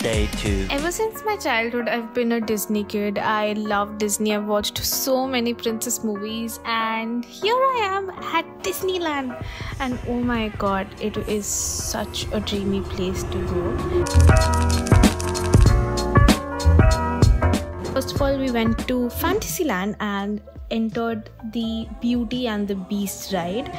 Day 2. Ever since my childhood, I've been a Disney kid. I love Disney. I've watched so many princess movies, and here I am at Disneyland. And oh my god, it is such a dreamy place to go. First of all, we went to Fantasyland and entered the Beauty and the Beast ride.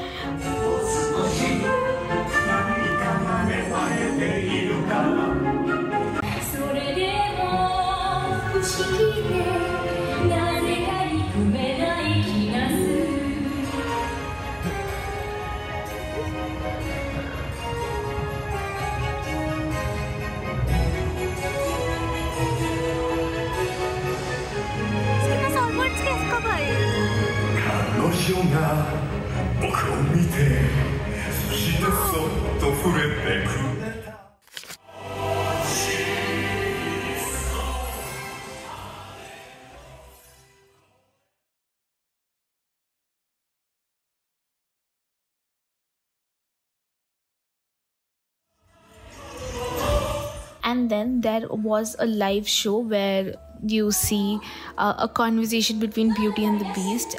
And then there was a live show where you see a conversation between Beauty and the Beast.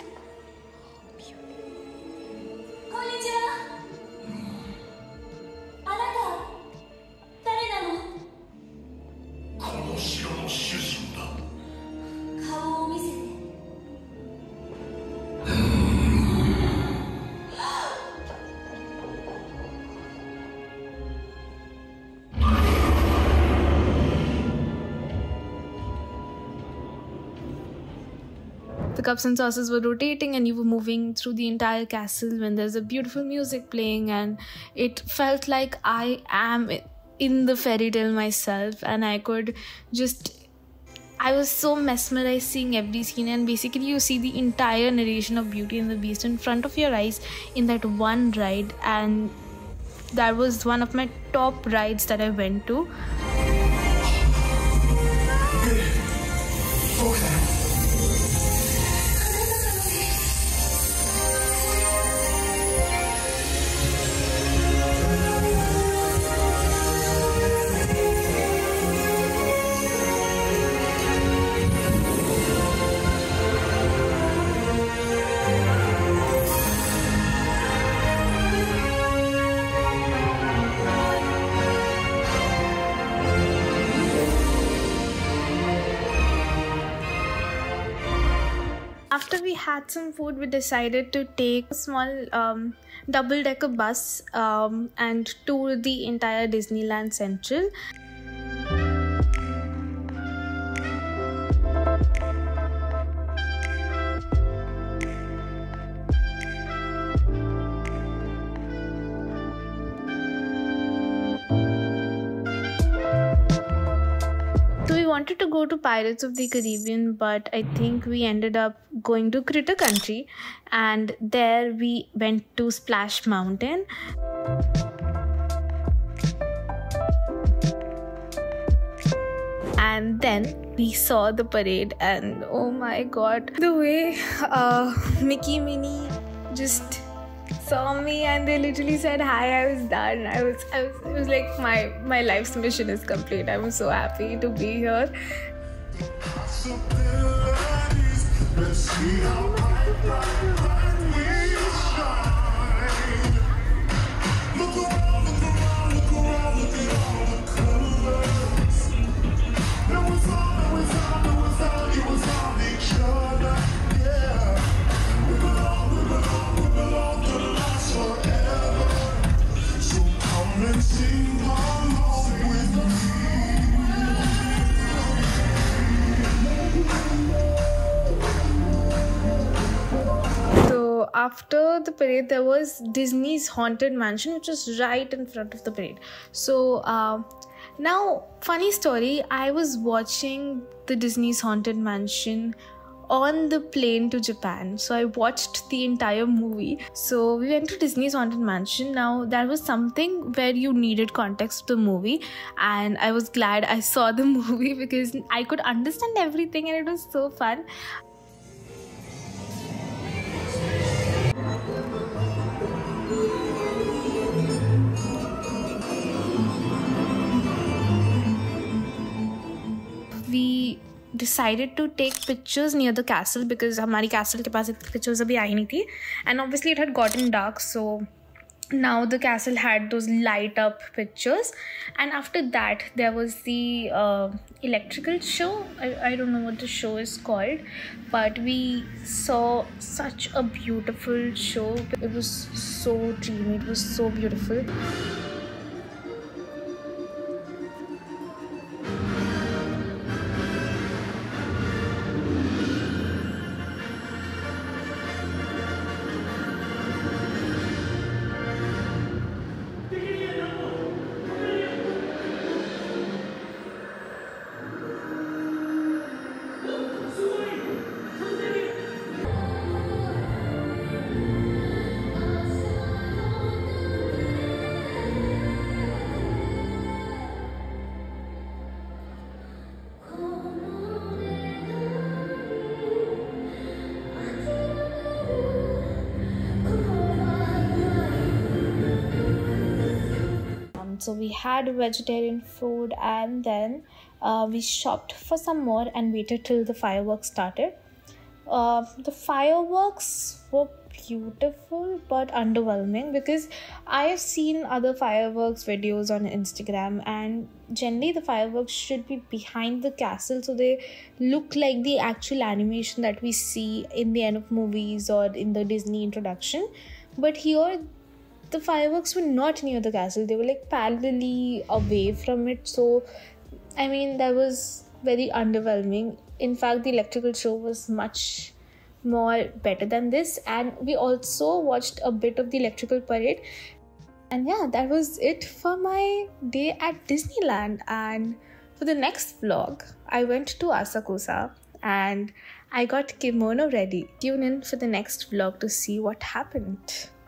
The cups and saucers were rotating and you were moving through the entire castle when there's a beautiful music playing, and it felt like I am in the fairy tale myself, and I was so mesmerized seeing every scene. And basically you see the entire narration of Beauty and the Beast in front of your eyes in that one ride, and that was one of my top rides that I went to. After we had some food, we decided to take a small double-decker bus and tour the entire Disneyland Central. So we wanted to go to Pirates of the Caribbean, but I think we ended up going to Critter Country, and there we went to Splash Mountain. And then we saw the parade, and oh my god, the way Mickey, Minnie just saw me and they literally said hi. I was done. It was like my life's mission is complete. I'm so happy to be here. After the parade, there was Disney's Haunted Mansion, which was right in front of the parade. So now, funny story, I was watching the Disney's Haunted Mansion on the plane to Japan. So I watched the entire movie. So we went to Disney's Haunted Mansion. Now that was something where you needed context to the movie, and I was glad I saw the movie because I could understand everything and it was so fun. decided to take pictures near the castle because हमारी castle के पास इतनी pictures अभी आई नहीं थी, and obviously it had gotten dark, so now the castle had those light up pictures. And after that there was the electrical show. I don't know what the show is called, but we saw such a beautiful show. It was so dreamy, it was so beautiful. So we had vegetarian food, and then we shopped for some more and waited till the fireworks started. The fireworks were beautiful but underwhelming because I have seen other fireworks videos on Instagram, and generally the fireworks should be behind the castle so they look like the actual animation that we see in the end of movies or in the Disney introduction. But here the fireworks were not near the castle, they were like parallelly away from it. So I mean, that was very underwhelming. In fact, the electrical show was much more better than this, and we also watched a bit of the electrical parade. And yeah, that was it for my day at Disneyland. And for the next vlog, I went to Asakusa and I got kimono ready. Tune in for the next vlog to see what happened.